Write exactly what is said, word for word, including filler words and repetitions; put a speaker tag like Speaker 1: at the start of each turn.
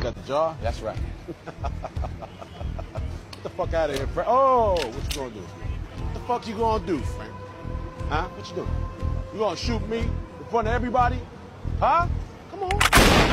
Speaker 1: got the jaw? That's right. Get the fuck out of here, Frank. Oh, what you gonna do? What the fuck you gonna do, Frank? Huh? What you doing? You gonna shoot me in front of everybody? Huh? Come on.